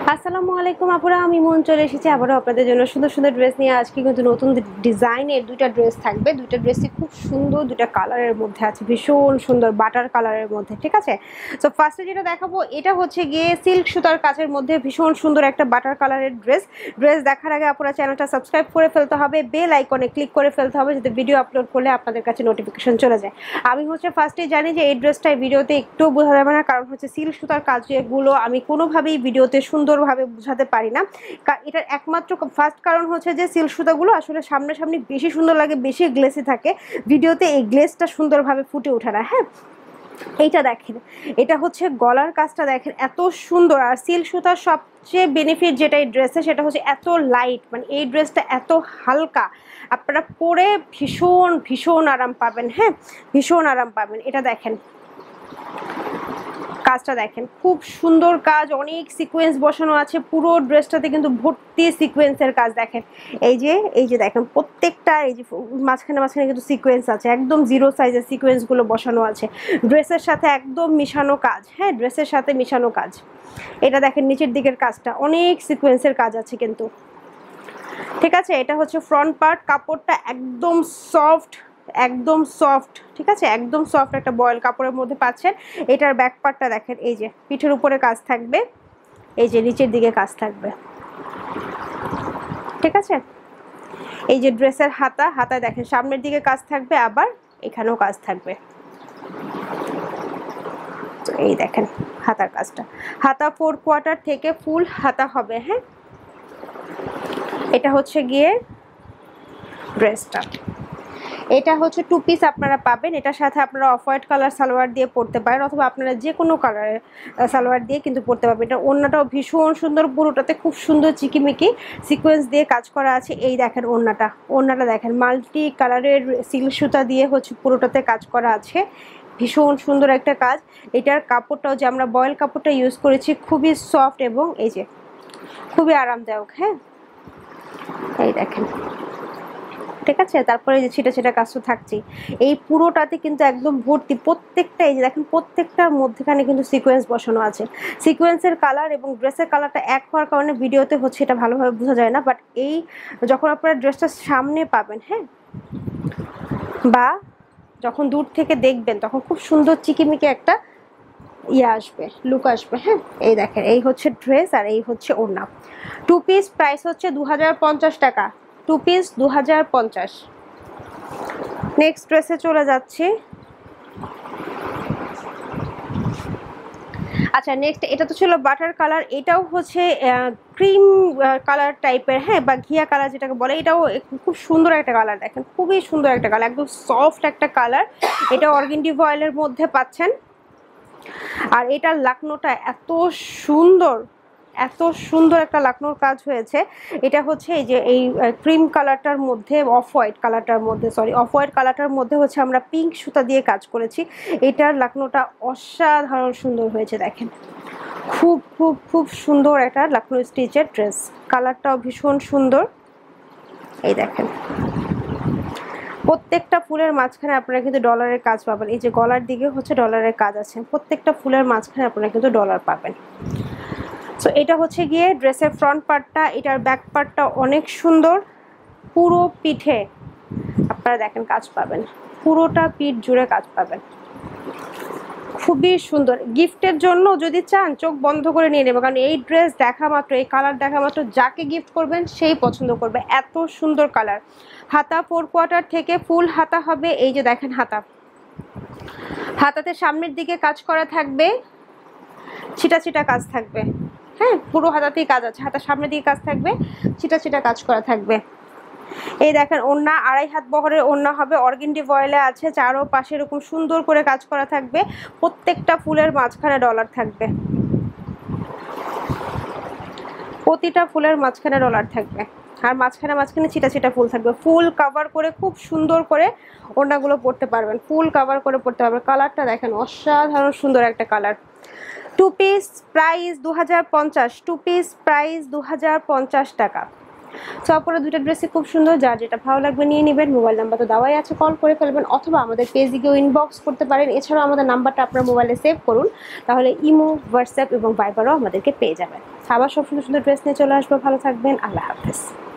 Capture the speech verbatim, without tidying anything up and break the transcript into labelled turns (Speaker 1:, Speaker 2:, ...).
Speaker 1: আসসালামু আলাইকুম আপুরা, আমি মন চলে এসেছি আবারও আপনাদের জন্য সুন্দর সুন্দর ড্রেস নিয়ে। আজকে কিন্তু নতুন ডিজাইনের দুইটা ড্রেস থাকবে। দুইটা ড্রেসই খুব সুন্দর, দুইটা কালারের মধ্যে আছে, ভীষণ সুন্দর বাটার কালারের মধ্যে। ঠিক আছে, সো ফার্স্টে যেটা দেখাবো এটা হচ্ছে গিয়ে সিল্ক সুতার কাজের মধ্যে ভীষণ সুন্দর একটা বাটার কালারের ড্রেস। ড্রেস দেখার আগে আপুরা চ্যানেলটা সাবস্ক্রাইব করে ফেলতে হবে, বেল আইকনে ক্লিক করে ফেলতে হবে যাতে ভিডিও আপলোড করলে আপনাদের কাছে নোটিফিকেশন চলে যায়। আমি হচ্ছে ফার্স্টে জানি যে এই ড্রেসটা ভিডিওতে একটু বোঝা যাবে না, কারণ হচ্ছে সিল্ক সুতার কাজগুলো আমি কোনোভাবেই ভিডিওতে সুন্দরভাবে বোঝাতে পারি না। এটার একমাত্র ফার্স্ট কারণ হচ্ছে যে সিল্ক সুতাগুলো আসলে সামনাসামনি বেশি সুন্দর লাগে, বেশি গ্লেসি থাকে, ভিডিওতে এই গ্লেসটা সুন্দরভাবে ফুটে ওঠে না। হ্যাঁ, এইটা দেখেন, এটা হচ্ছে গলার কাজটা দেখেন এত সুন্দর। আর সিল্ক সুতার সবচেয়ে বেনিফিট যেটা এই ড্রেসে সেটা হচ্ছে এত লাইট, মানে এই ড্রেসটা এত হালকা, আপনারা পরে ভীষণ ভীষণ আরাম পাবেন। হ্যাঁ, ভীষণ আরাম পাবেন। এটা দেখেন, কাজটা দেখেন খুব সুন্দর কাজ, অনেক সিকোয়েন্স বসানো আছে পুরো ড্রেসটাতে, কিন্তু ভর্তি সিকোয়েন্সের কাজ। দেখেন এই যে এই যে দেখেন প্রত্যেকটা এই যে মাঝখানে মাঝখানে কিন্তু সিকোয়েন্স আছে, একদম জিরো সাইজের সিকোয়েন্সগুলো বসানো আছে, ড্রেসের সাথে একদম মিশানো কাজ। হ্যাঁ, ড্রেসের সাথে মিশানো কাজ। এটা দেখেন নিচের দিকের কাজটা অনেক সিকোয়েন্সের কাজ আছে কিন্তু। ঠিক আছে, এটা হচ্ছে ফ্রন্ট পার্ট, কাপড়টা একদম সফট, একদম সফট। ঠিক আছে, একদম সফট একটা বয়েল কাপড়ের মধ্যে পাচ্ছেন। এটার ব্যাক পার্টটা দেখেন, এই যে পিঠের উপরে কাজ থাকবে, এই যে নিচের দিকে কাজ থাকবে। ঠিক আছে, এই যে ড্রেসের হাতা, হাতা দেখেন সামনের দিকে কাজ থাকবে, আবার এখানেও কাজ থাকবে। তো এই দেখেন হাতার কাজটা, হাতা ফোর কোয়ার্টার থেকে ফুল হাতা হবে। হ্যাঁ, এটা হচ্ছে গিয়ে ড্রেসটা, এটা হচ্ছে টু পিস আপনারা পাবেন। এটার সাথে আপনারা অফ হোয়াইট কালার সালোয়ার দিয়ে পরতে পারেন, অথবা আপনারা যে কোনো কালারের সালোয়ার দিয়ে কিন্তু পরতে পারবেন। এটা ওড়নাটাও ভীষণ সুন্দর, পুরোটাতে খুব সুন্দর চিকিমিকি সিকোয়েন্স দিয়ে কাজ করা আছে। এই দেখেন ওড়নাটা, ওড়নাটা দেখেন মাল্টি কালারের সিল্ক সুতা দিয়ে হচ্ছে পুরোটাতে কাজ করা আছে, ভীষণ সুন্দর একটা কাজ। এটার কাপড়টাও যে আমরা বয়েল কাপড়টা ইউজ করেছি, খুবই সফট এবং এই যে খুবই আরামদায়ক। হ্যাঁ, এই দেখেন। ঠিক আছে, তারপরে যে ছিটা ছিটা কাজ তো থাকছেই, এই পুরোটাতে কিন্তু একদম ভর্তি, প্রত্যেকটা এই যে দেখেন প্রত্যেকটার মধ্যেখানে কিন্তু সিকোয়েন্স বসানো আছে। সিকোয়েন্সের কালার এবং ড্রেসের কালারটা এক হওয়ার কারণে ভিডিওতে হচ্ছে এটা ভালোভাবে বোঝা যায় না, বাট এই যখন আপনারা ড্রেসটা সামনে পাবেন, হ্যাঁ, বা যখন দূর থেকে দেখবেন, তখন খুব সুন্দর চিকিমিকি একটা ইয়ে আসবে, লুক আসবে। হ্যাঁ, এই দেখেন এই হচ্ছে ড্রেস আর এই হচ্ছে ওড়না। টু পিস প্রাইস হচ্ছে দু হাজার পঞ্চাশ টাকা, টু পিস দু হাজার পঞ্চাশ। নেক্সট ড্রেসে চলে যাচ্ছি। আচ্ছা, নেক্সট এটা তো ছিল বাটার কালার, এটাও হচ্ছে ক্রিম কালার টাইপের, হ্যাঁ, বা ঘিয়া কালার যেটাকে বলে। এটাও খুব সুন্দর একটা কালার, দেখেন খুবই সুন্দর একটা কালার, একদম সফট একটা কালার। এটা অর্গেন্ডি ভয়েলের মধ্যে পাচ্ছেন। আর এটার লাকনোটা এত সুন্দর, এত সুন্দর একটা লাকনোর কাজ হয়েছে। এটা হচ্ছে এই যে এই ক্রিম কালারটার মধ্যে অফ হোয়াইট কালারটার মধ্যে সরি অফ হোয়াইট কালারটার মধ্যে হচ্ছে আমরা পিঙ্ক সুতা দিয়ে কাজ করেছি। এটার লাকনোটা অসাধারণ সুন্দর হয়েছে, দেখেন খুব খুব খুব সুন্দর একটা লাকনো স্টিচের ড্রেস। কালারটাও ভীষণ সুন্দর। এই দেখেন প্রত্যেকটা ফুলের মাঝখানে আপনারা কিন্তু ডলারের কাজ পাবেন। এই যে গলার দিকে হচ্ছে ডলারের কাজ আছে, প্রত্যেকটা ফুলের মাঝখানে আপনারা কিন্তু ডলার পাবেন। সো এটা হচ্ছে গিয়ে ড্রেসের ফ্রন্ট পার্টটা। এটার ব্যাক পার্টটা অনেক সুন্দর, পুরো পিঠে আপনারা দেখেন কাজ পাবেন, পুরোটা পিঠ জুড়ে কাজ পাবেন, খুবই সুন্দর। গিফটের জন্য যদি চান চোখ বন্ধ করে নিয়ে নেবে, কারণ এই ড্রেস দেখা মাত্র, এই কালার দেখা মাত্র যাকে গিফট করবেন সেই পছন্দ করবে, এত সুন্দর কালার। হাতা ফোর কোয়ার্টার থেকে ফুল হাতা হবে। এই যে দেখেন হাতা, হাতাতে সামনের দিকে কাজ করা থাকবে, ছিটা ছিটা কাজ থাকবে। হ্যাঁ, পুরো হাতাতেই কাজ আছে, হাতার সামনের দিকে কাজ থাকবে, ছিটা ছিটা কাজ করা থাকবে। এই দেখেন ওড়না আড়াই হাত বহরের ওড়না হবে, অর্গেন্ডি ভয়েলে আছে, চারো পাশে এরকম সুন্দর করে কাজ করা থাকবে, প্রত্যেকটা ফুলের মাঝখানে ডলার থাকবে, প্রতিটা ফুলের মাঝখানে ডলার থাকবে, আর মাঝখানে মাঝখানে ছিটা ছিটা ফুল থাকবে। ফুল কভার করে খুব সুন্দর করে ওড়নাগুলো পরতে পারবেন, ফুল কভার করে পরতে পারবেন। কালারটা দেখেন অসাধারণ সুন্দর একটা কালার। টু পিস প্রাইস দু হাজার পঞ্চাশ, টু পিস প্রাইস দু হাজার পঞ্চাশ টাকা। সো আপনারা দুইটা ড্রেসই খুব সুন্দর, যার যেটা ভালো লাগবে নিয়ে নেবেন। মোবাইল নাম্বার তো দেওয়াই আছে, কল করে ফেলবেন অথবা আমাদের পেজে গিয়ে ইনবক্স করতে পারেন। এছাড়াও আমাদের নাম্বারটা আপনার মোবাইলে সেভ করুন, তাহলে ইমো, হোয়াটসঅ্যাপ এবং ভাইবারও আমাদেরকে পেয়ে যাবেন। আবার সব সুন্দর সুন্দর ড্রেস নিয়ে চলে আসবো। ভালো থাকবেন, আল্লাহ হাফেজ।